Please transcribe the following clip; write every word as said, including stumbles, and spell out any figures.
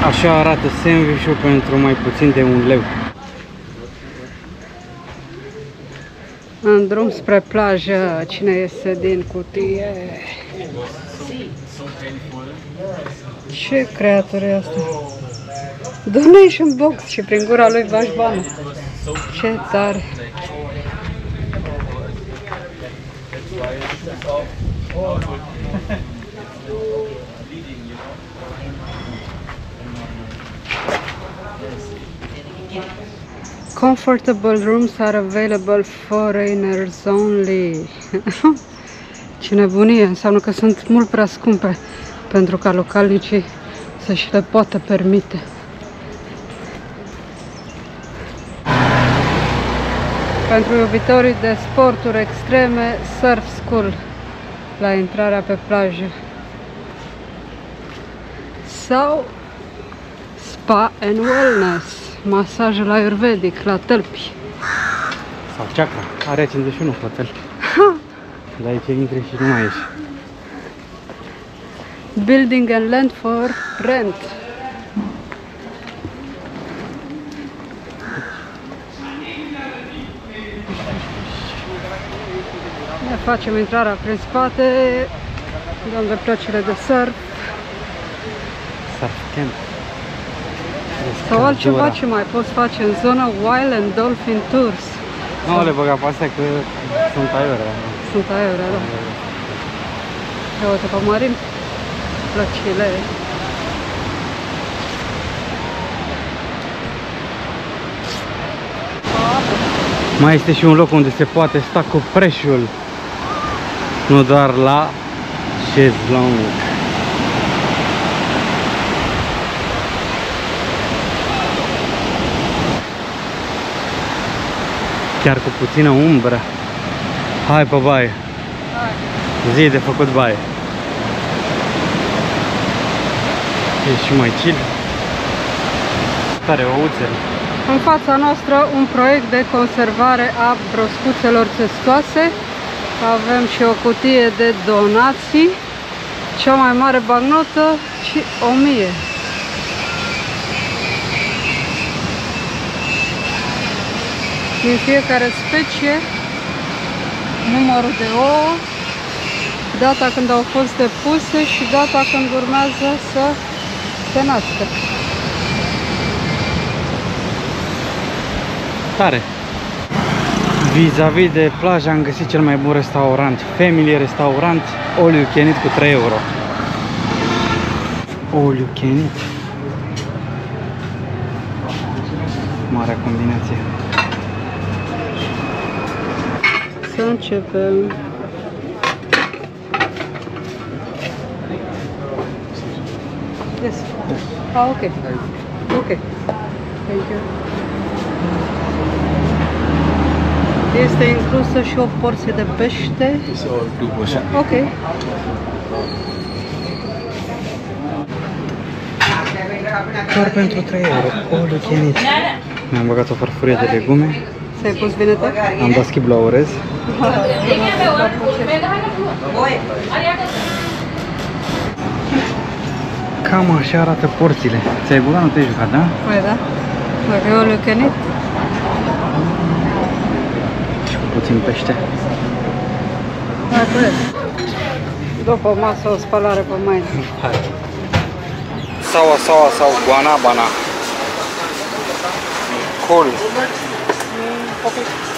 Așa arată sandwich-ul pentru mai puțin de un leu. În drum spre plajă, cine iese din cutie? Ce creatură e asta? Donation box și prin gura lui bași bani. Ce tare! Comfortable rooms are available for foreigners only. Ce nebunie! Înseamnă că sunt mult prea scumpe pentru ca localnicii să-și le poată permite. Pentru iubitorii de sporturi extreme, Surf School la intrarea pe plajă. Sau Spa and Wellness, masajul ayurvedic la tălpi. Sau chakra, are cincizeci și unu hotel. Dar aici intri și nu mai ieși. Building and land for rent. Ne facem intrarea prin spate, dăm de plăcile de surf. Surf camp. Sau altceva ce mai poți face în zona Wild and Dolphin Tours. Nu le băga pe astea că sunt aiurea. Sunt aiurea, da. Ia uite pe marin, plăcile. Mai este și un loc unde se poate sta cu preșul, nu doar la șezlong. Chiar cu puțină umbră. Hai pe baie. Zi de făcut baie. E și mai chill. Tare ouțele. În fața noastră un proiect de conservare a broscuțelor testoase. Avem și o cutie de donații. Cea mai mare bagnotă și o mie. Din fiecare specie, numărul de ouă, data când au fost depuse și data când urmează să se nască. Tare! Vis-a-vis de plajă am găsit cel mai bun restaurant, Family Restaurant, all you can eat cu trei euro. All you can eat. Marea combinație. Să începem. Yes. Ah, ok. Ok. Thank you. Este inclusă și o porție de pește. Ok. Doar pentru trei euro, all you can eat. Mi-am băgat o farfurie de legume. Ți-ai pus vinete? Am dat schimb la orez. Cam așa arată porțiile. Ți-ai băgat, nu te-ai jucat, da? Păi da. Dacă eu le canit. Și cu puțin pește. Hai, cred. După masă o spălare pe mâini. Hai. Saua, saua sau guanabana. Cool. Ok.